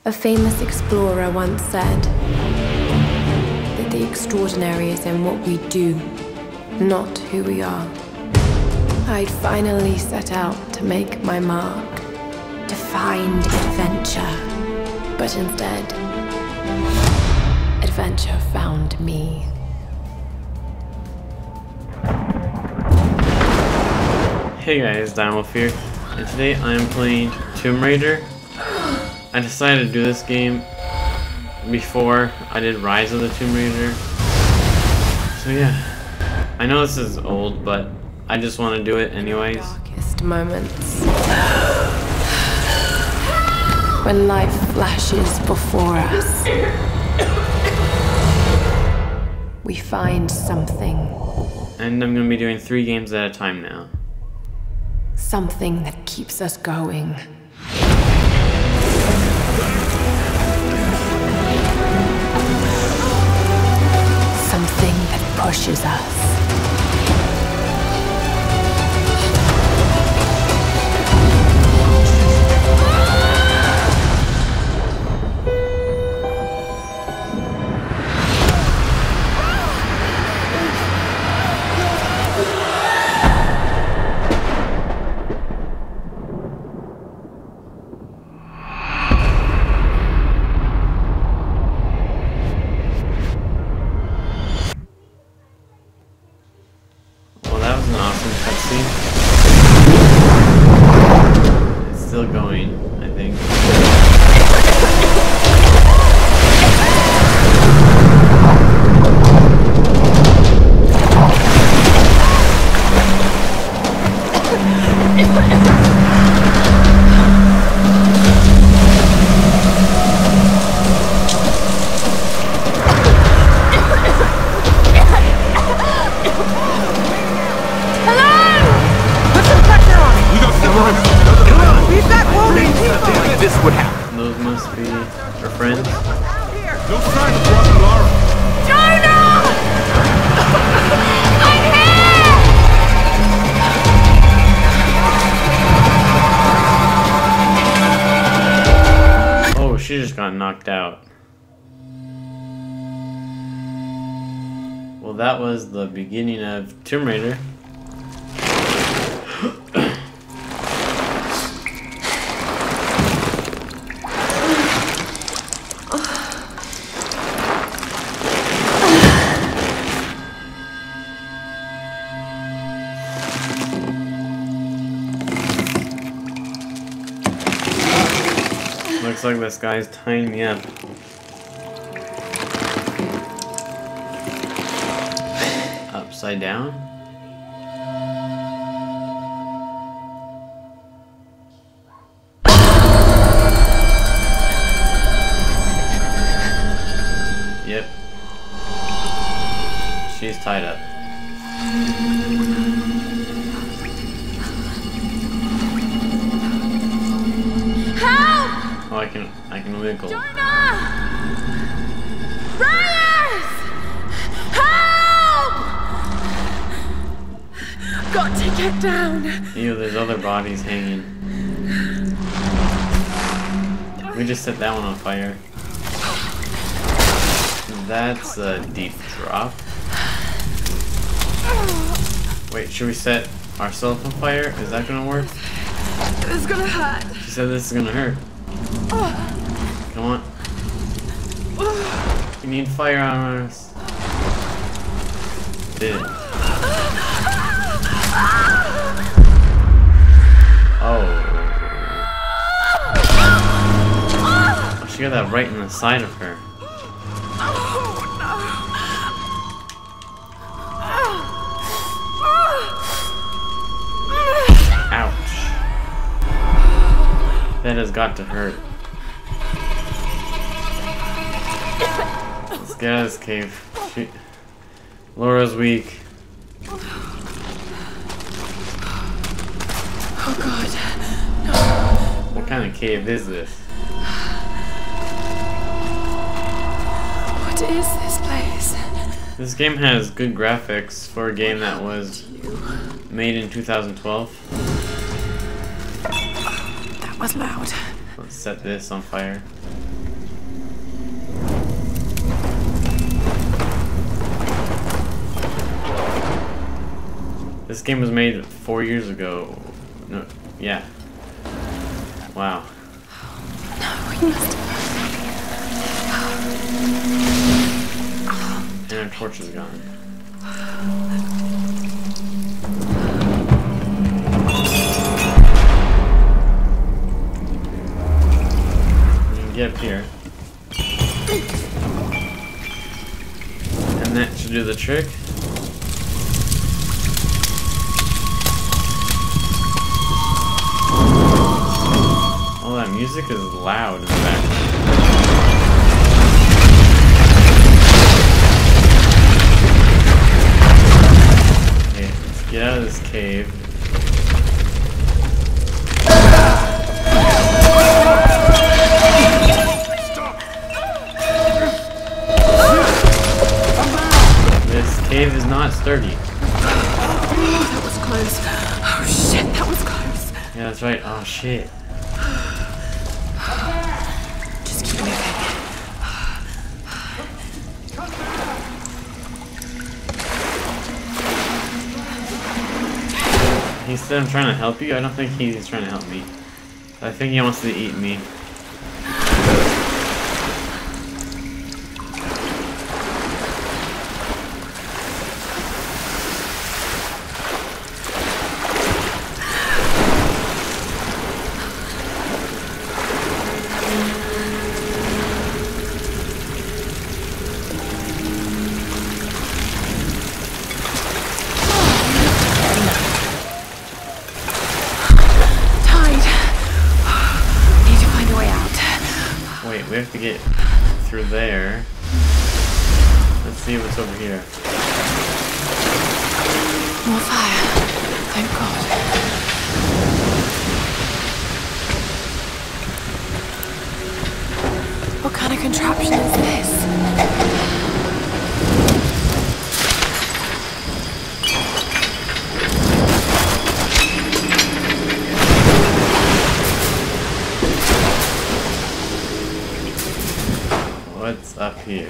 A famous explorer once said that the extraordinary is in what we do, not who we are. I'd finally set out to make my mark, to find adventure. But instead, adventure found me. Hey guys, Dimewolf here, and today I am playing Tomb Raider. I decided to do this game before I did Rise of the Tomb Raider. So yeah, I know this is old, but I just want to do it anyways. Darkest moments. When life flashes before us, we find something. And I'm going to be doing 3 games at a time now. Something that keeps us going. Something that pushes us. It's still going, I think. This would happen. Those must be our friends. No sign of walking Lara. Jonah! I'm here! Oh, she just got knocked out. Well, that was the beginning of Tomb Raider. Looks like this guy's tying me up. Upside down? Yep. She's tied up. Oh, I can wiggle. Jonah! Reyes! Help! Got to get down. Ew, there's other bodies hanging. We just set that one on fire. That's a deep drop. Wait, should we set ourselves on fire? Is that gonna work? This is gonna hurt. She said this is gonna hurt. Come on. We need fire on us. Did it. Oh, she got that right in the side of her. Ouch. That has got to hurt. Let's get out of this cave. Laura's weak. Oh God. No. What kind of cave is this? What is this place? This game has good graphics for a game that was made in 2012. That was loud. Let's set this on fire. This game was made 4 years ago. No, yeah. Wow. We must. And our torch is gone. You can get up here. And that should do the trick. Oh, that music is loud in the background. Okay, let's get out of this cave. This cave is not sturdy. Oh, that was close. Oh shit, that was close. Yeah, that's right. Oh shit. Just keep moving. He said I'm trying to help you. I don't think he's trying to help me. I think he wants to eat me. We have to get through there. Let's see what's over here. More fire. Thank God. What kind of contraption is this? What's up here?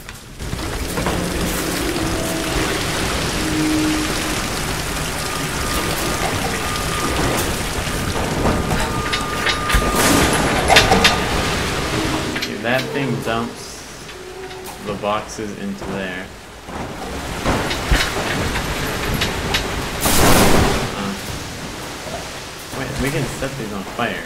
Okay, that thing dumps the boxes into there. Wait, we can set these on fire.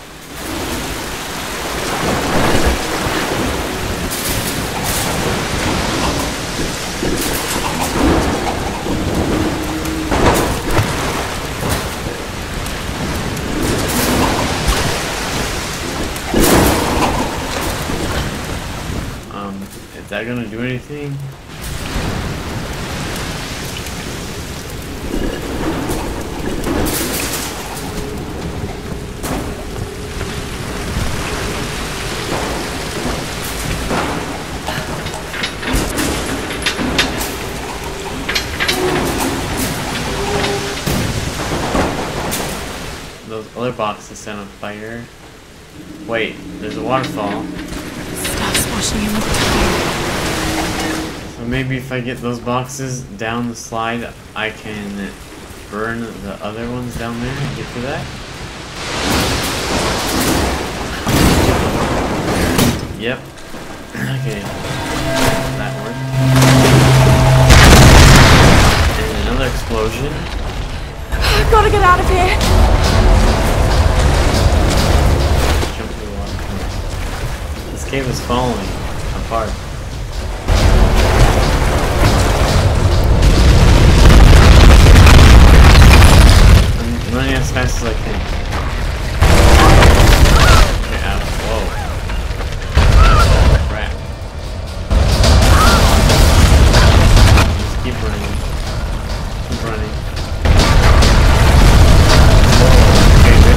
Is that gonna do anything? Those other boxes set on fire. Wait, there's a waterfall. Stuff's washing in with time. So maybe if I get those boxes down the slide, I can burn the other ones down there and get to that. Yep. Okay. That worked. And another explosion. I've got to get out of here. Jump through the water. This cave is falling apart. I'm running as fast as I can. Okay, out. Whoa. Crap. Just keep running. Keep running. Okay, good.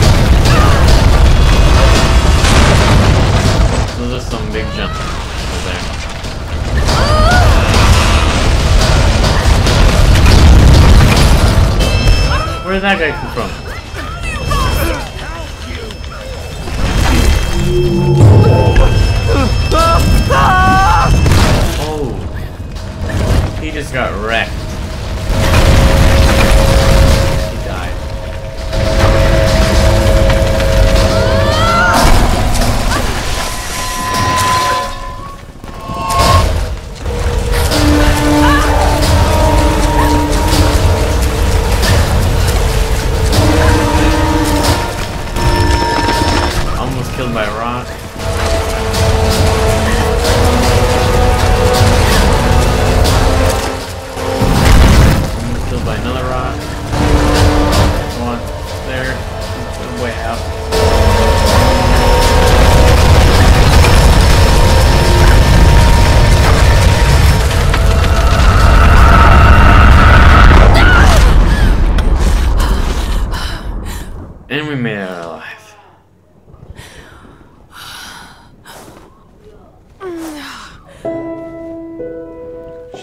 Those are some big jumps over there. Where did that guy come from? Oh, he just got wrecked.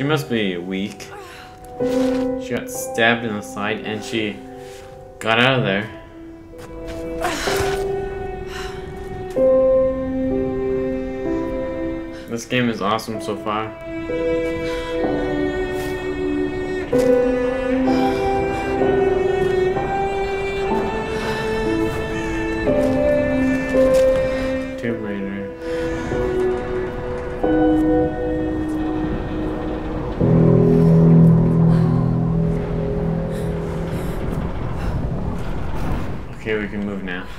She must be weak. She got stabbed in the side and she got out of there. This game is awesome so far. Tomb Raider. Okay, we can move now.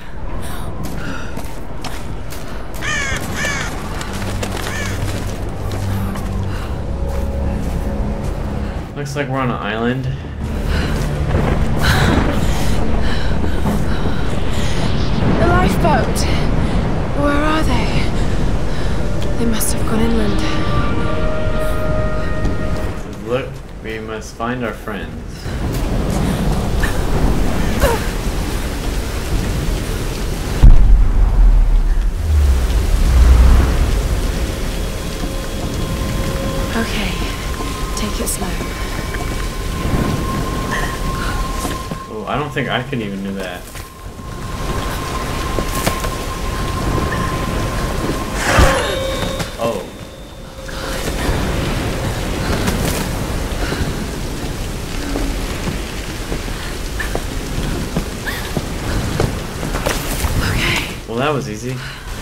Looks like we're on an island. The lifeboat! Where are they? They must have gone inland. Look, we must find our friends. Okay, take it slow. Oh, I don't think I could even do that. Oh. Okay. Well, that was easy.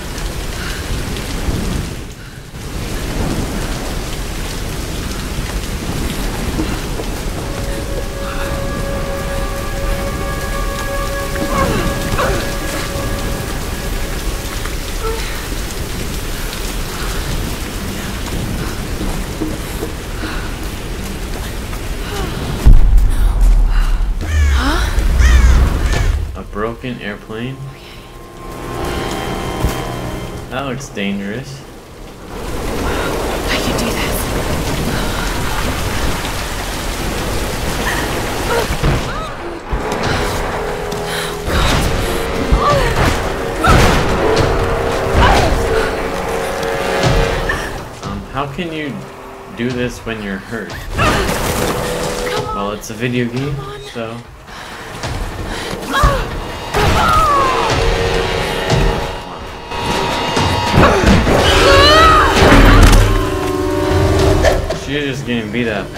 Broken airplane. That looks dangerous. I can do this. How can you do this when you're hurt? Well, it's a video game, so. She's just getting beat up.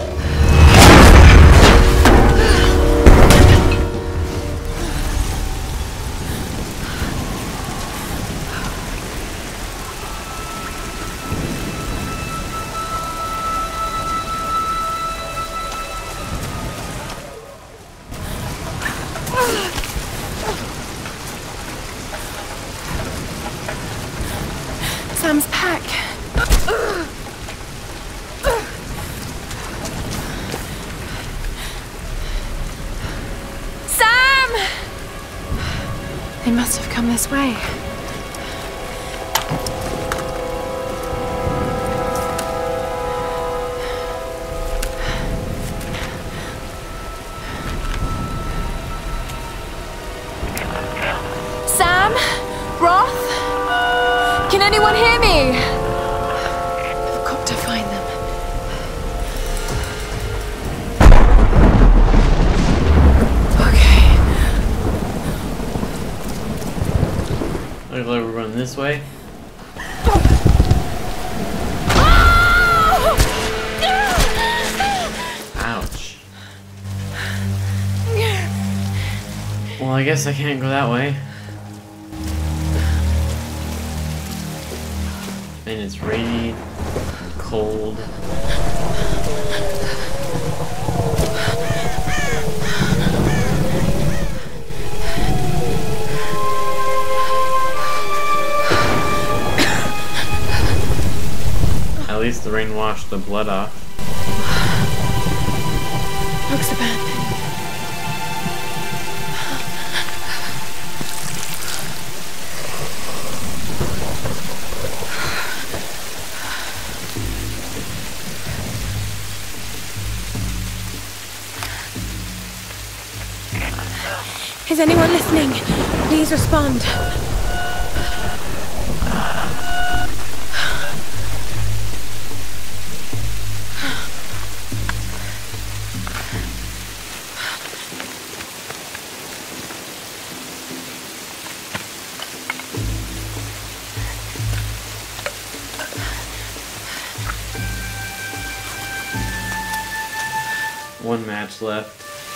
Sam's pack. Sam! They must have come this way. Sam? Roth? Can anyone hear me? I've got to find them. Okay. Looks like we're going this way. Ouch. Well, I guess I can't go that way. And it's rainy and cold. At least the rain washed the blood off. Looks abandoned. Is anyone listening? Please respond. one match left.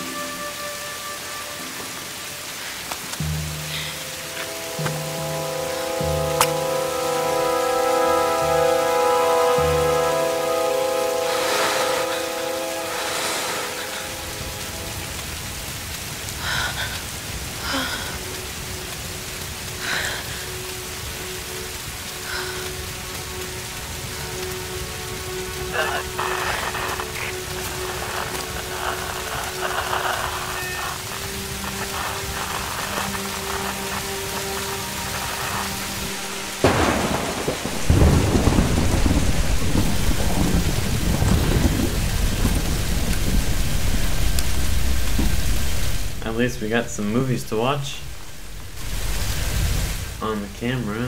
At least we got some movies to watch on the camera.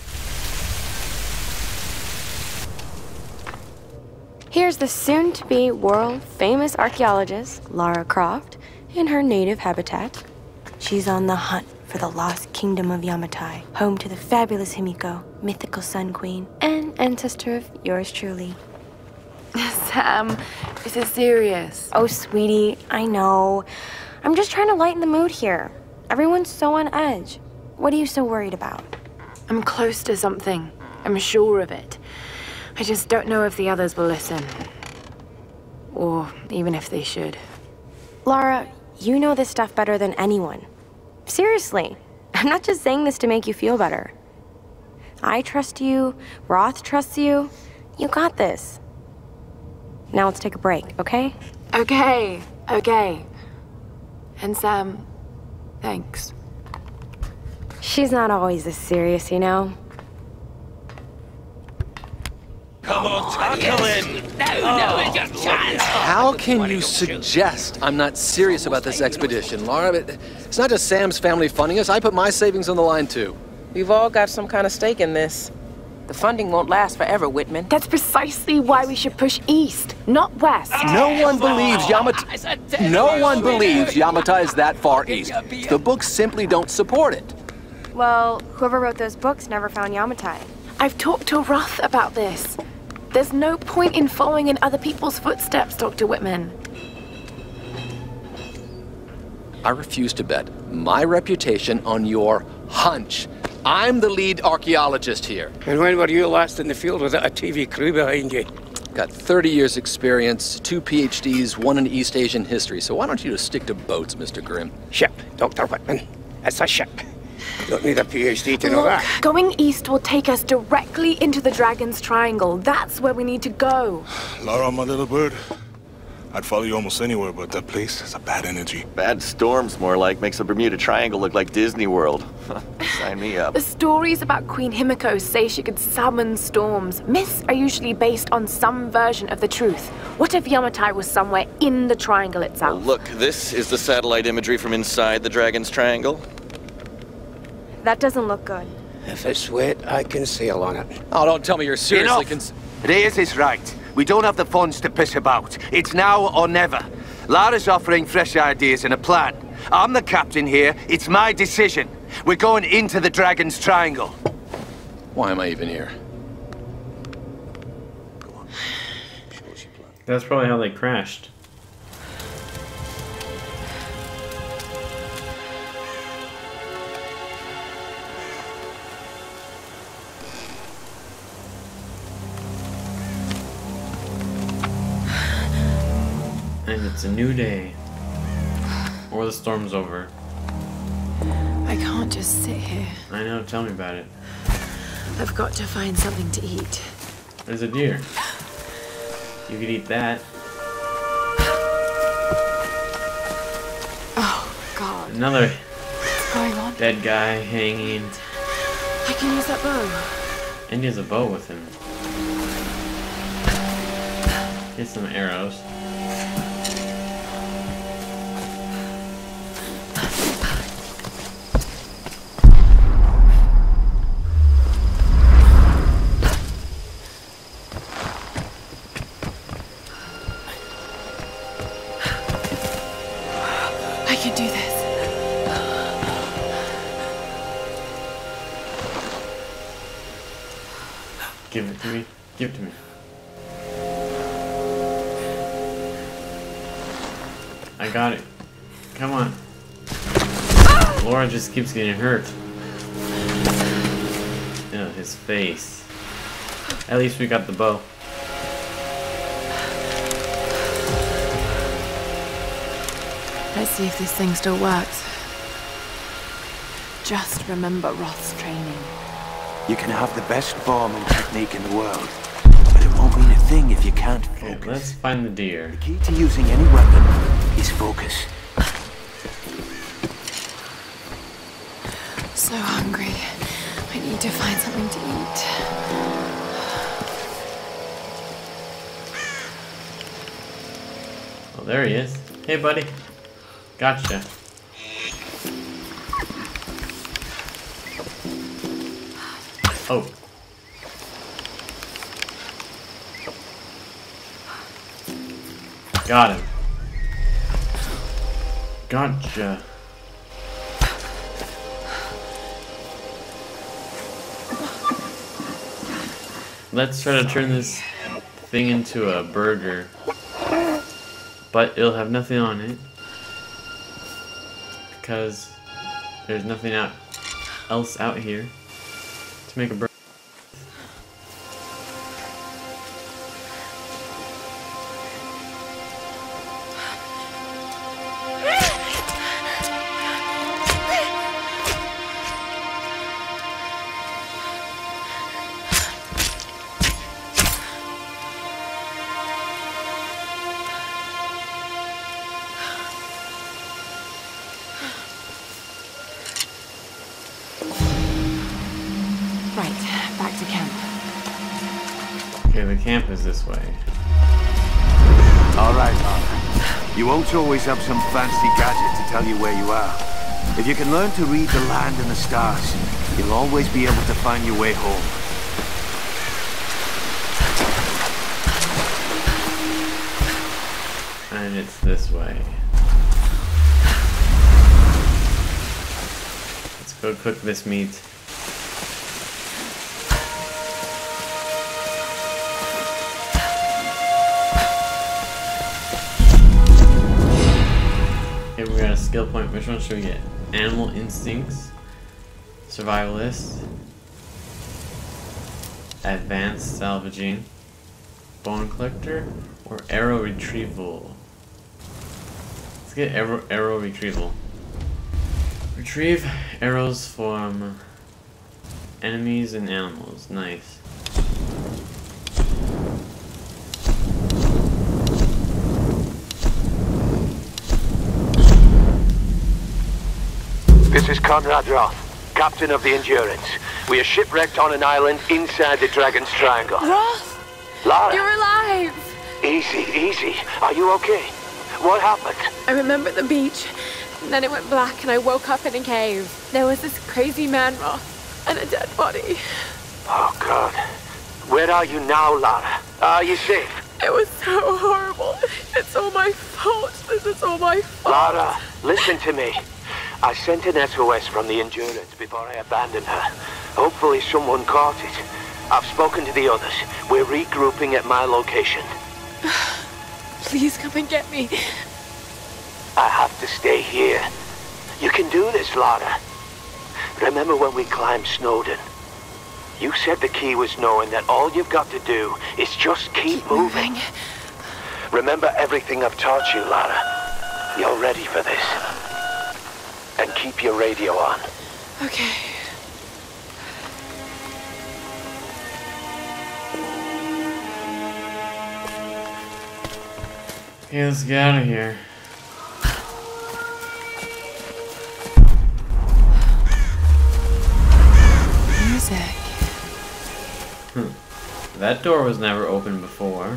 Here's the soon-to-be world-famous archaeologist, Lara Croft, in her native habitat. She's on the hunt for the lost kingdom of Yamatai, home to the fabulous Himiko, mythical Sun Queen, and ancestor of yours truly. Sam, this is serious. Oh, sweetie, I know. I'm just trying to lighten the mood here. Everyone's so on edge. What are you so worried about? I'm close to something. I'm sure of it. I just don't know if the others will listen. Or even if they should. Lara, you know this stuff better than anyone. Seriously, I'm not just saying this to make you feel better. I trust you, Roth trusts you. You got this. Now let's take a break, okay? Okay. And Sam, thanks. She's not always this serious, you know? Come on, tackle him! No, it's your chance! How can you suggest I'm not serious about this expedition, Lara? It's not just Sam's family funding us. I put my savings on the line, too. We've all got some kind of stake in this. The funding won't last forever, Whitman. That's precisely why we should push east, not west. No one believes Yamatai is that far east. The books simply don't support it. Well, whoever wrote those books never found Yamatai. I've talked to Roth about this. There's no point in following in other people's footsteps, Dr. Whitman. I refuse to bet my reputation on your hunch. I'm the lead archaeologist here. And when were you last in the field without a TV crew behind you? Got 30 years experience, 2 PhDs, 1 in East Asian history, so why don't you just stick to boats, Mr. Grimm? Ship, Dr. Whitman. It's a ship. You don't need a PhD to know that. Going east will take us directly into the Dragon's Triangle. That's where we need to go. Lara, my little bird. I'd follow you almost anywhere, but that place has a bad energy. Bad storms, more like. Makes the Bermuda Triangle look like Disney World. Sign me up. The stories about Queen Himiko say she could summon storms. Myths are usually based on some version of the truth. What if Yamatai was somewhere in the triangle itself? Well, look, this is the satellite imagery from inside the Dragon's Triangle. That doesn't look good. If it's wet, I can sail on it. Oh, don't tell me you're seriously Reyes is right. We don't have the funds to piss about. It's now or never. Lara's offering fresh ideas and a plan. I'm the captain here. It's my decision. We're going into the Dragon's Triangle. Why am I even here? That's probably how they crashed. And it's a new day. Or the storm's over. I can't just sit here. I know, tell me about it. I've got to find something to eat. There's a deer. You could eat that. Oh, God. Another What's going on? dead guy hanging. I can use that bow. And he has a bow with him. Get some arrows. I can do this. Give it to me. Give it to me. I got it. Come on. Laura just keeps getting hurt. Ew, his face. At least we got the bow. Let's see if this thing still works. Just remember Roth's training. You can have the best form and technique in the world, but it won't mean a thing if you can't focus. Okay, let's find the deer. The key to using any weapon is focus. So hungry. I need to find something to eat. Oh, there he is. Hey, buddy. Gotcha. Oh. Got him. Gotcha. Let's try to turn this thing into a burger. But it'll have nothing on it. Because there's nothing else out here to make a burger. Right, back to camp. Okay, the camp is this way. All right, Lara. You won't always have some fancy gadget to tell you where you are. If you can learn to read the land and the stars, you'll always be able to find your way home. And it's this way. Let's go cook this meat. Okay, we got a skill point. Which one should we get? Animal instincts, survivalist, advanced salvaging, bone collector, or arrow retrieval. Let's get arrow retrieval. Retrieve arrows from enemies and animals. Nice. This is Conrad Roth, captain of the Endurance. We are shipwrecked on an island inside the Dragon's Triangle. Roth! Lara! You're alive! Easy, easy. Are you okay? What happened? I remember the beach, and then it went black and I woke up in a cave. There was this crazy man, Roth, and a dead body. Oh, God. Where are you now, Lara? Are you safe? It was so horrible. It's all my fault. This is all my fault. Lara, listen to me. I sent an SOS from the Endurance before I abandoned her. Hopefully someone caught it. I've spoken to the others. We're regrouping at my location. Please come and get me. I have to stay here. You can do this, Lara. Remember when we climbed Snowden? You said the key was knowing that all you've got to do is just keep moving. Remember everything I've taught you, Lara. You're ready for this. And keep your radio on. Okay. Okay, let's get out of here. Music. That door was never opened before.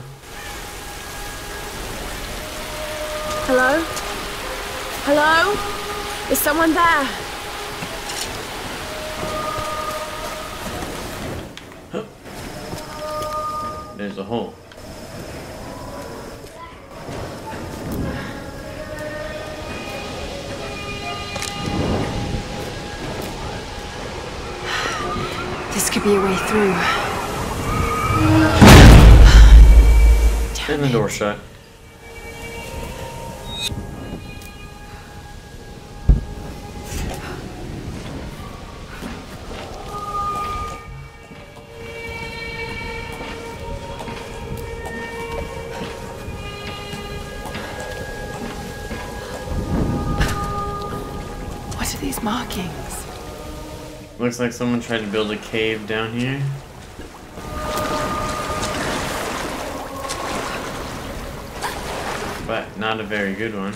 Hello? Hello? Is someone there? There's a hole. This could be a way through. And the door shut. markings. Looks like someone tried to build a cave down here. But not a very good one.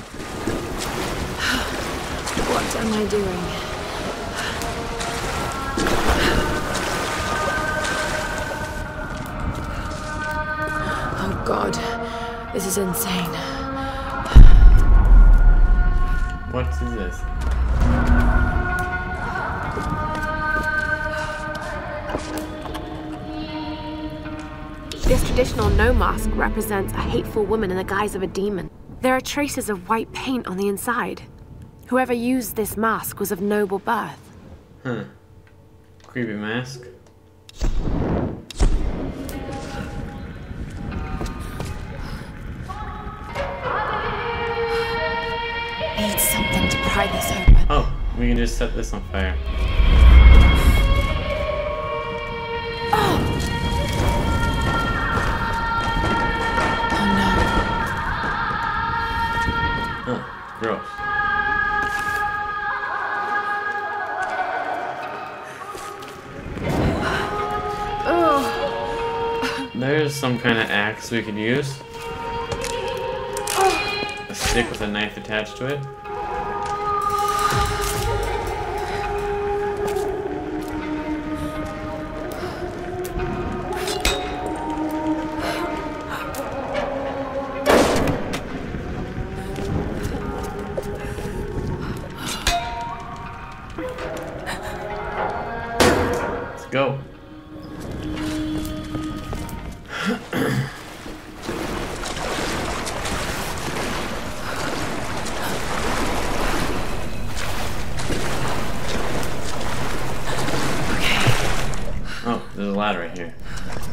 What am I doing? Oh God, this is insane. What is this? This traditional no mask represents a hateful woman in the guise of a demon. There are traces of white paint on the inside. Whoever used this mask was of noble birth. Huh. Creepy mask. Need something to pry this open. Oh, we can just set this on fire. Gross. There's some kind of axe we could use. A stick with a knife attached to it. Go. Oh, there's a ladder right here.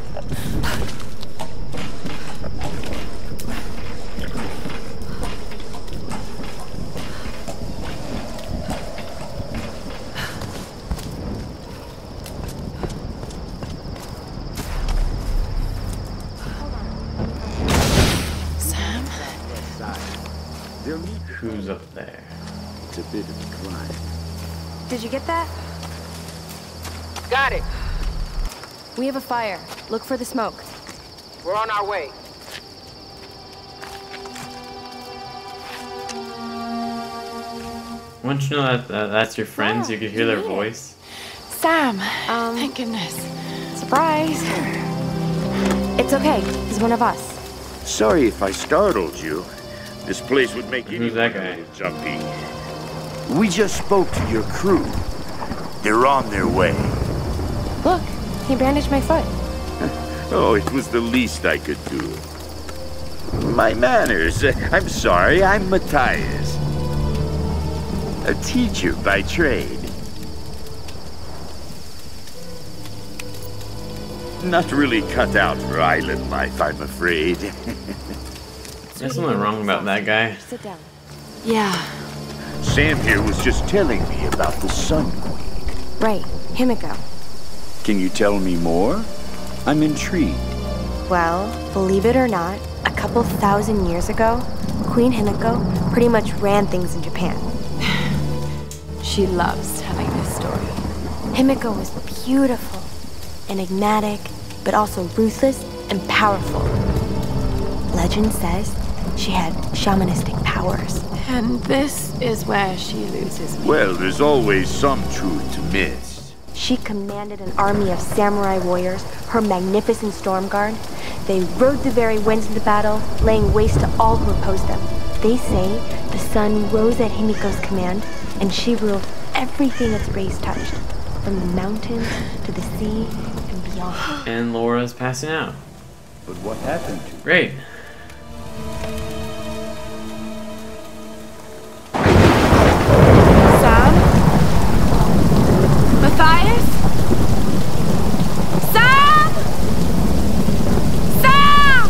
Who's up there? It's a bit of a climb. Did you get that? Got it. We have a fire. Look for the smoke. We're on our way. Once you know that that's your friends, you can hear their voice. Sam! Thank goodness. Surprise! It's okay. He's one of us. Sorry if I startled you. This place would make Who's that guy? jumpy. We just spoke to your crew. They're on their way. Look, he bandaged my foot. Oh, it was the least I could do. My manners. I'm sorry, I'm Matthias. A teacher by trade. Not really cut out for island life, I'm afraid. There's something wrong about that guy. Sit down. Yeah. Sam here was just telling me about the Sun Queen. Right, Himiko. Can you tell me more? I'm intrigued. Well, believe it or not, a couple thousand years ago, Queen Himiko pretty much ran things in Japan. She loves telling this story. Himiko was beautiful, enigmatic, but also ruthless and powerful. Legend says she had shamanistic powers. And this is where she loses me. Well, there's always some truth to myths. She commanded an army of samurai warriors, her magnificent storm guard. They rode the very winds into battle, laying waste to all who opposed them. They say the sun rose at Himiko's command, and she ruled everything its rays touched, from the mountains to the sea and beyond. And Laura's passing out. But what happened to her? Great. Sam? Matthias? Sam! Sam!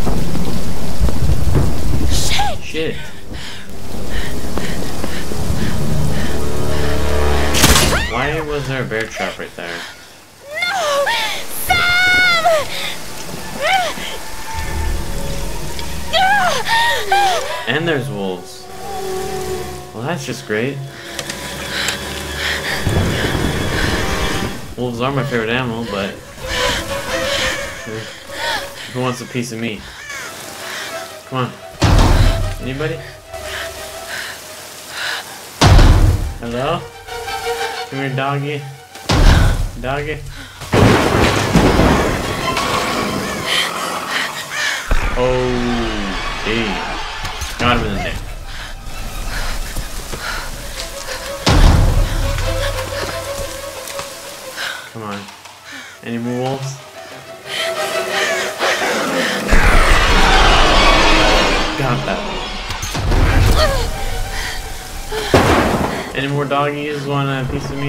Shit. Why was there a bear trap right there? No! Sam! And there's wolves. Well, that's just great. Wolves are my favorite animal, but who wants a piece of me? Come on. Anybody? Hello? Come here, doggy. Doggy. Oh, damn. Got him in the neck. Come on. Any more wolves? Got that. Any more doggies want a piece of me?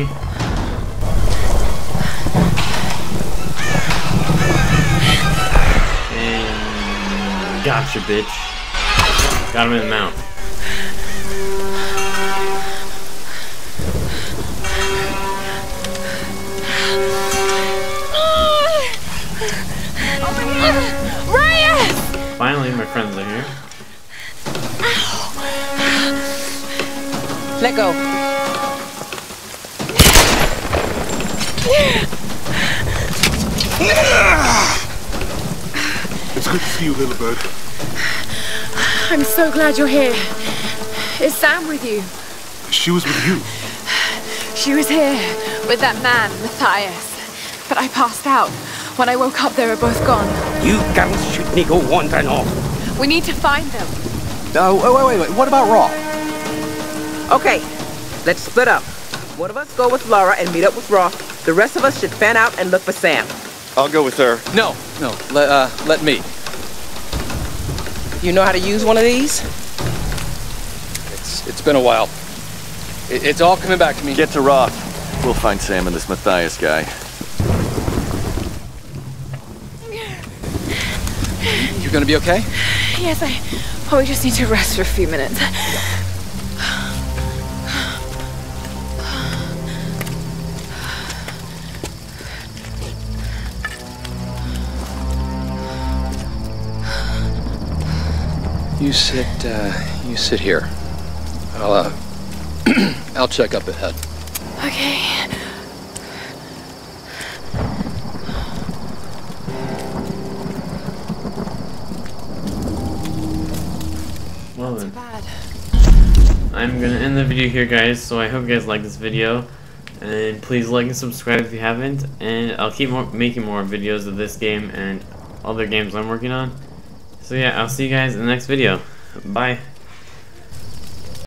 And gotcha, bitch. Got him in the mouth. Finally, my friends are here. Let go. It's good to see you, little bird. I'm so glad you're here. Is Sam with you? She was with you. She was here with that man, Matthias. But I passed out. When I woke up, they were both gone. You guys shouldn't go wandering off. We need to find them. Wait. What about Raw? Okay, let's split up. One of us go with Lara and meet up with Raw. The rest of us should fan out and look for Sam. I'll go with her. No. Let me. You know how to use one of these? It's been a while. It's all coming back to me. Get to Roth. We'll find Sam and this Matthias guy. You gonna be okay? Yes, I probably just need to rest for a few minutes. You sit here. I'll check up ahead. Okay. Well then, I'm gonna end the video here, guys, so I hope you guys like this video, and please like and subscribe if you haven't, and I'll keep making more videos of this game and other games I'm working on. So yeah, I'll see you guys in the next video. Bye.